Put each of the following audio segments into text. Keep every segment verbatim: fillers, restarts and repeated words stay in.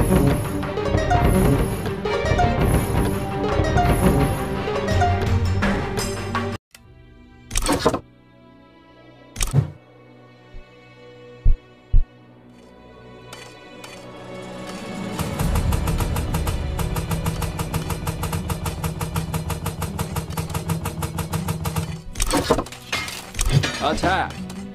Attack!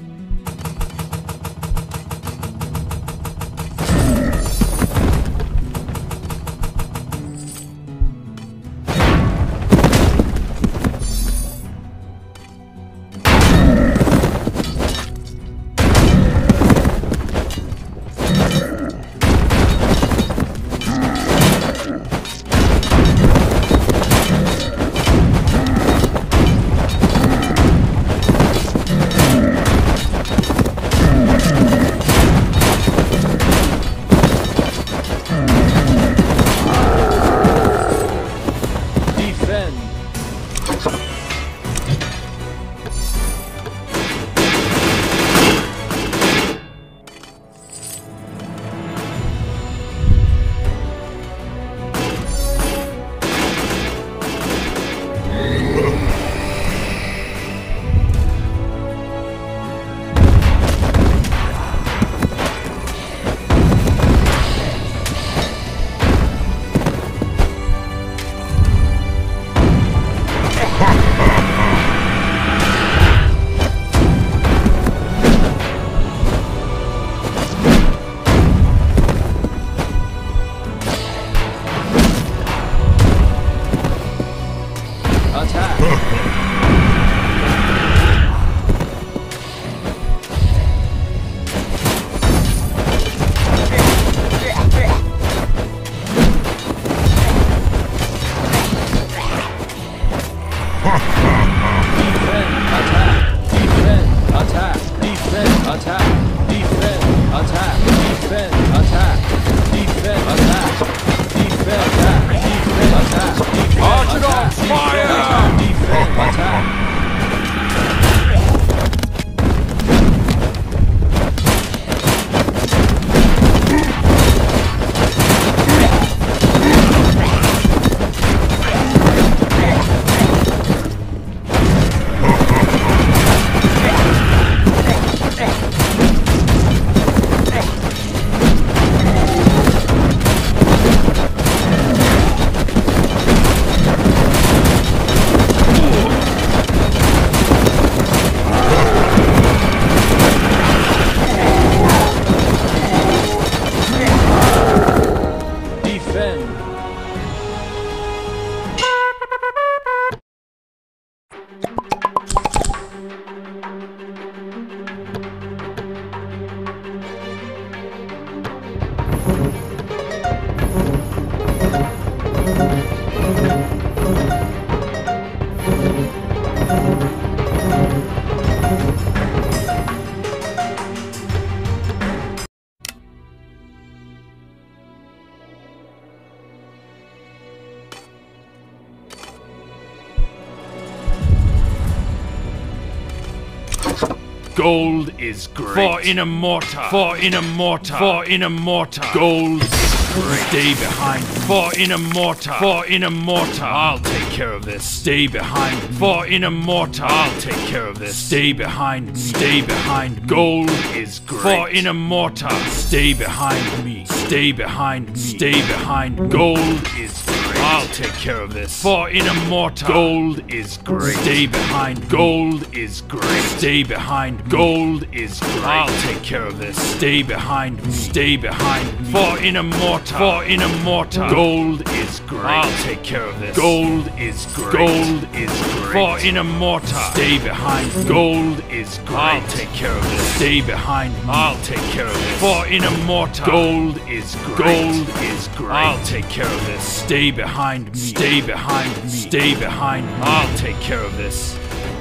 Gold is great. For in a mortar. For in a mortar. For in a mortar. Gold is great. Stay behind. For in a mortar. For in a mortar. I'll take care of this. Stay behind. For in a mortar. I'll take care of this. Stay behind me. Stay behind me. Gold is great. For in a mortar. Stay behind me. Stay behind me. Stay behind me. Gold is great. I'll take care of this. For in a mortar. Gold is great. Stay behind. Gold is great. Stay behind. Gold is great. I'll take care of this. Stay behind me. Stay behind me. For in a mortar. For in a mortar. Gold is great. I'll take care of this. Gold is great. Gold is great. For in a mortar. Stay behind. Gold is great. I'll take care of this. Stay behind me. I'll take care of this. For in a mortar. Gold is great. Gold is great. I'll take care of this. Stay behind me. Stay behind me. Stay behind me. I'll take care of this.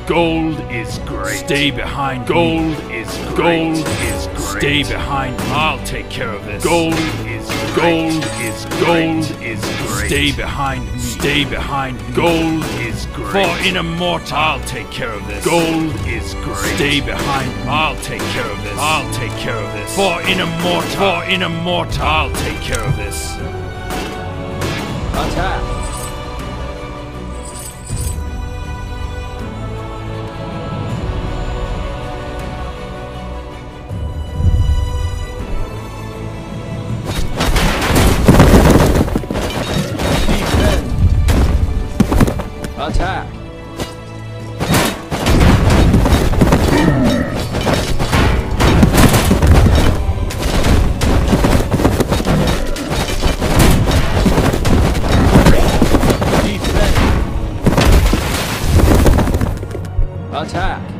Gold is great. Stay behind. Gold is great. Gold is great. Stay behind. I'll take care of this. Gold is great. Gold is gold is great. Stay behind me. Stay behind me. Gold is great. For in a mortar, I'll take care of this. Gold is great. Stay behind me. I'll take care of this. I'll take care of this. For in a mortar, for in a mortar, I'll take care of this. Attack! Attack! Defend! Attack!